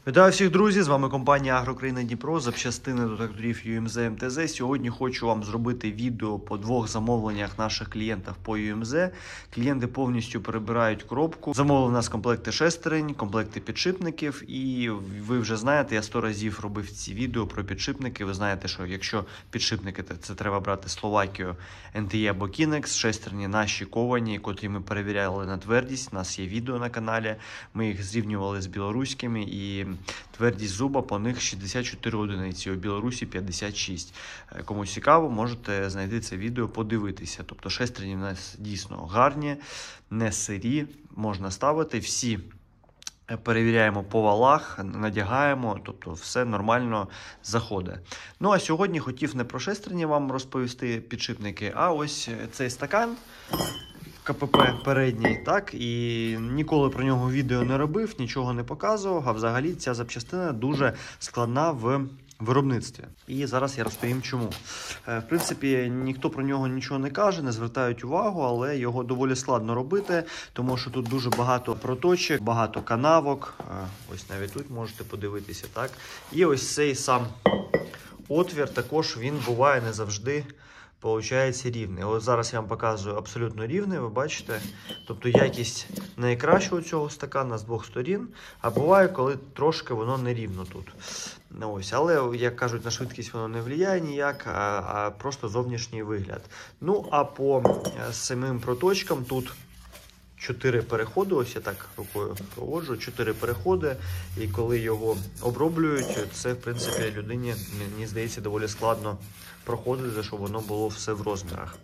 Вітаю всіх, друзі! З вами компанія Агрокраїна Дніпро, запчастини до тракторів UMZ МТЗ. Сьогодні хочу вам зробити відео по двох замовленнях наших клієнтів по UMZ. Клієнти повністю перебирають коробку. Замовили в нас комплекти шестерень, комплекти підшипників. І ви вже знаєте, я 100 разів робив ці відео про підшипники. Ви знаєте, що якщо підшипники, це треба брати Словакію, NTE або Kinex. Шестерні наші ковані, котрі ми перевіряли на твердість. У нас є відео на каналі. Ми їх зрівнювали з білоруськими і твердість зуба по них 64 одиниці, у Білорусі 56. Комусь цікаво, можете знайти це відео, подивитися. Тобто шестерні в нас дійсно гарні, не сирі, можна ставити. Всі перевіряємо по валах, надягаємо, тобто все нормально заходить. Ну а сьогодні хотів не про шестерні вам розповісти підшипники, а ось цей стакан. КПП передній, так, і ніколи про нього відео не робив, нічого не показував, а взагалі ця запчастина дуже складна в виробництві. І зараз я розповім чому. В принципі, ніхто про нього нічого не каже, не звертають увагу, але його доволі складно робити, тому що тут дуже багато проточок, багато канавок, ось навіть тут можете подивитися, так. І ось цей сам отвір також він буває не завжди получається рівний. Ось зараз я вам показую абсолютно рівний, ви бачите. Тобто якість найкраща у цього стакана з двох сторін, а буває, коли трошки воно не рівно тут. Ось. Але, як кажуть, на швидкість воно не впливає ніяк, а просто зовнішній вигляд. Ну, а по самим проточкам тут 4 переходи, ось я так рукою проводжу, 4 переходи, і коли його оброблюють, це, в принципі, людині, мені здається, доволі складно проходити, щоб воно було все в розмірах.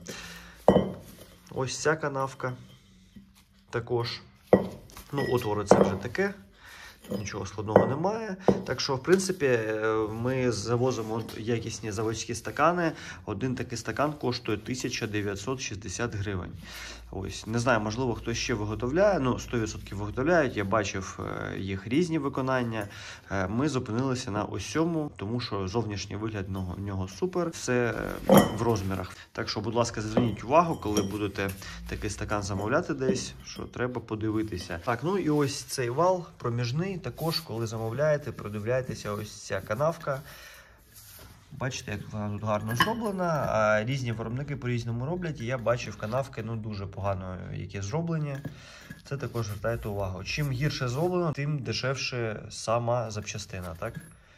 Ось ця канавка також. Ну, отвори це вже таке. Нічого складного немає. Так що, в принципі, ми завозимо якісні заводські стакани. Один такий стакан коштує 1960 гривень. Ось. Не знаю, можливо, хтось ще виготовляє. Ну, 100% виготовляють. Я бачив їх різні виконання. Ми зупинилися на ось цьому, тому що зовнішній вигляд в нього супер. Все в розмірах. Так що, будь ласка, зверніть увагу, коли будете такий стакан замовляти десь, що треба подивитися. Так, ну і ось цей вал проміжний. Також, коли замовляєте, продивляйтеся, ось ця канавка. Бачите, як вона тут гарно зроблена, а різні виробники по-різному роблять. І я бачив канавки, ну, дуже погано, які зроблені. Це також звертайте увагу. Чим гірше зроблено, тим дешевше сама запчастина, так?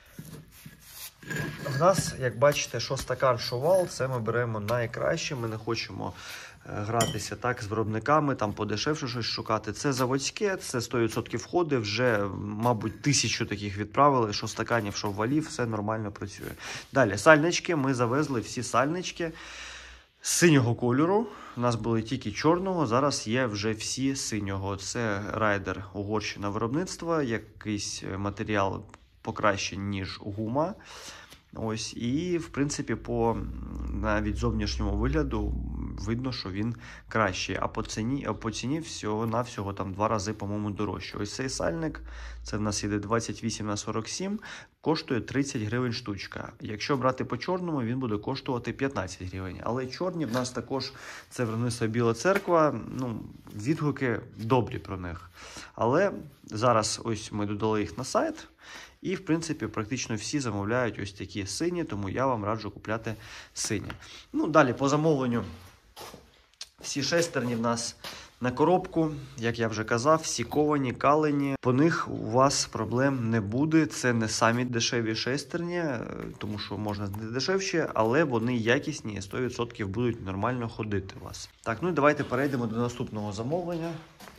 В нас, як бачите, що стакан, що вал, це ми беремо найкраще. Ми не хочемо гратися так з виробниками, там подешевше щось шукати. Це заводське, це 100% входи, вже, мабуть, 1000 таких відправили, що стаканів, що валів, все нормально працює. Далі, сальнички, ми завезли всі сальнички синього кольору. У нас були тільки чорного, зараз є вже всі синього. Це Райдер, Угорщина виробництва, якийсь матеріал покраще, ніж гума. Ось, і, в принципі, по навіть зовнішньому вигляду видно, що він кращий. А по ціні всього-навсього там 2 рази, по-моєму, дорожче. Ось цей сальник, це в нас іде 28х47, коштує 30 гривень штучка. Якщо брати по чорному, він буде коштувати 15 гривень. Але чорні в нас також, це виробництво Біла Церква, ну, відгуки добрі про них. Але зараз ось ми додали їх на сайт. І, в принципі, практично всі замовляють ось такі сині, тому я вам раджу купляти сині. Ну, далі, по замовленню, всі шестерні в нас на коробку, як я вже казав, всі ковані, калені. По них у вас проблем не буде. Це не самі дешеві шестерні, тому що можна знайти дешевші, але вони якісні і 100% будуть нормально ходити у вас. Так, ну і давайте перейдемо до наступного замовлення.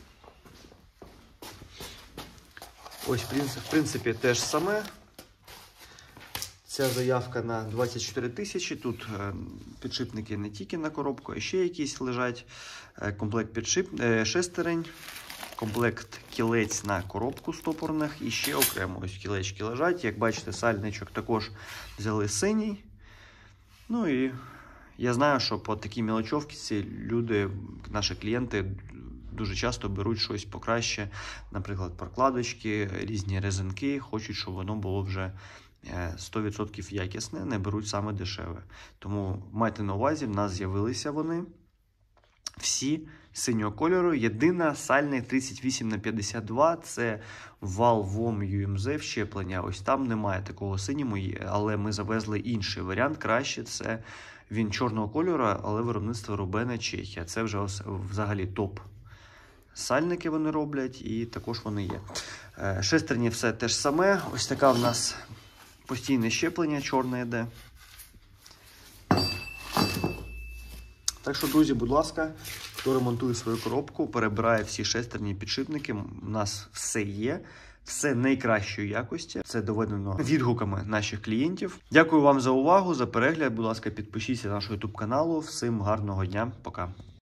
Ось, в принципі, те ж саме. Ця заявка на 24 тисячі. Тут підшипники не тільки на коробку, а ще якісь лежать. Комплект шестерень, комплект кілець на коробку стопорних і ще окремо ось кілечки лежать. Як бачите, сальничок також взяли синій. Ну і я знаю, що по такій мелочовці люди, наші клієнти, дуже часто беруть щось покраще, наприклад, прокладочки, різні резинки, хочуть, щоб воно було вже 100% якісне, не беруть саме дешеве. Тому майте на увазі, в нас з'явилися вони. всі синього кольору. Єдина сальник 38х52 це вал ВОМ UMZ щеплення. Ось там немає такого синього, але ми завезли інший варіант. Краще це він чорного кольору, але виробництво Рубена, Чехія. Це вже взагалі топ. Сальники вони роблять і також вони є. Шестерні все те ж саме. Ось така в нас постійне щеплення, чорне йде. Так що, друзі, будь ласка, хто ремонтує свою коробку, перебирає всі шестерні підшипники, у нас все є, все найкращої якості. Це доведено відгуками наших клієнтів. Дякую вам за увагу, за перегляд. Будь ласка, підпишіться на наш YouTube каналу. Всім гарного дня. Пока.